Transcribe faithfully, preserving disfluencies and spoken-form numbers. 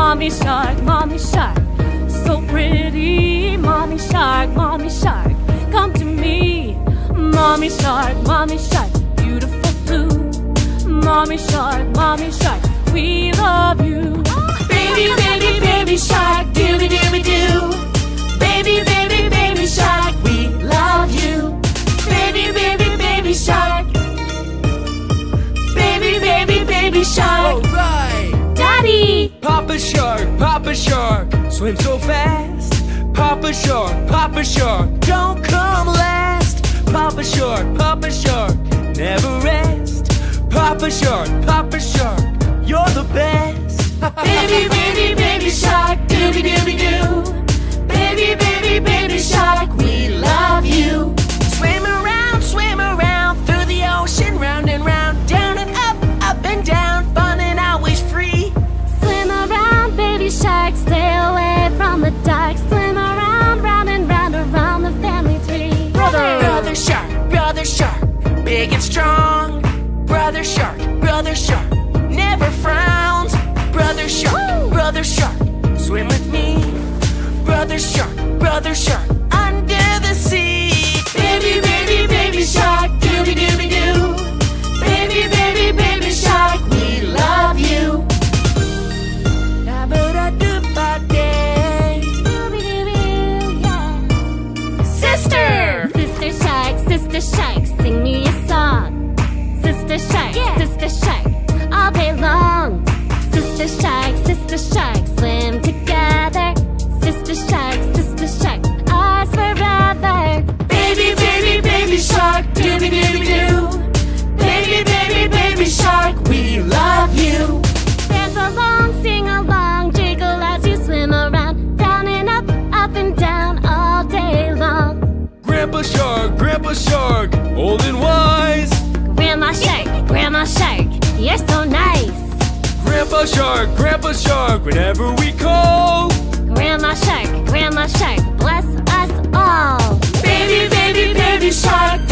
Mommy shark, mommy shark, so pretty. Mommy shark, mommy shark, come to me. Mommy shark, mommy shark, beautiful blue. Mommy shark, mommy shark, we love you. Baby, baby, baby shark, dooby dooby doo. Baby, baby, baby shark, we love you. Baby, baby, baby shark. Baby, baby, baby shark. Alright! Daddy! Papa Shark, Papa Shark, swim so fast. Papa Shark, Papa Shark, don't come last. Papa Shark, Papa Shark, never rest. Papa Shark, Papa Shark, you're the best. Baby, baby, baby shark, dooby dooby doo. Baby, baby, baby shark, we love you. Swim around, swim around through the ocean, round and round, down and up, up and down, fun and always free. Swim around, baby shark, stay away from the dark. Swim around, round and round around the family tree. Brother, brother shark, brother shark, big and strong. Brother shark, brother shark, never frowns. Brother shark, brother shark, swim with me. Brother shark, brother shark, under the sea. Baby, baby, baby shark, dooby dooby doo. Baby, baby, baby shark, we love you. Da-ba-da-doo-ba-day. Dooby dooby, yeah. Sister! Sister shark, sister shark, sing me a song. Sister shark, yeah. Sister shark, all day long. Sister shark, sister shark, swim together. Sister shark, sister shark, ours forever. Baby, baby, baby shark, dooby dooby doo. Baby, baby, baby shark, we love you. Dance along, sing along, jiggle as you swim around, down and up, up and down all day long. Grandpa Shark, Grandpa Shark, old and wise. Grandma shark, grandma shark, you're so nice. Grandpa Shark, Grandpa Shark, whenever we call. Grandma shark, grandma shark, bless us all. Baby, baby, baby shark,